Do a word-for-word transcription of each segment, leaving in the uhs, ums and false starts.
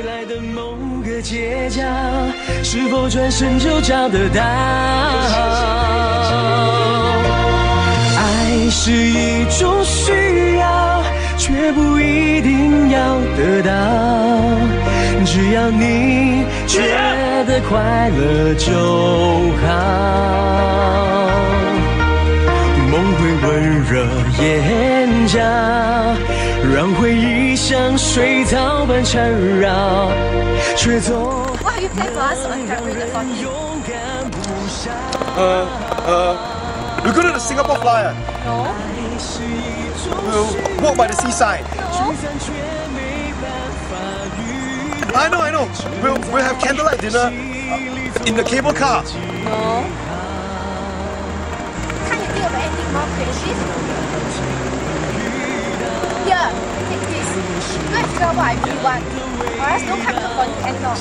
未来的某个街角，是否转身就找得到？爱是一种需要，却不一定要得到。只要你觉得快乐就好。梦会温热眼角，让回忆像水草般缠绕，却总 What have you planned for us on February the fourteenth? Uh, uh, we're going to the Singapore Flyer. No. We'll walk by the seaside. No. I know, I know. We'll, we'll have candlelight dinner uh, in the cable car. No. Can't you think of anything more creative? Here, take this. Go and figure out what I really want. Or else don't come to the party anymore.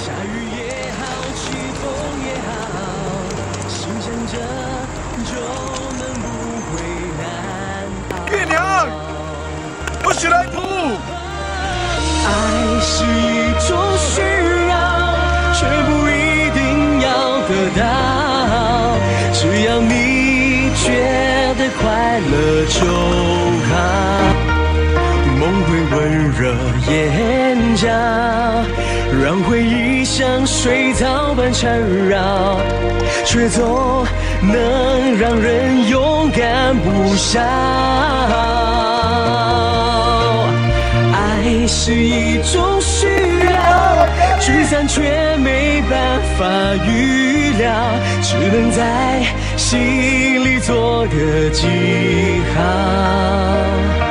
月娘 ，What should I do? 爱是一种需要，却不一定要得到。只要你觉得快乐就好。梦会温热眼角，让回忆像水草般缠绕，却总能让人勇敢不少。爱是一种需要，聚散却没办法预料，只能在心里做个记号。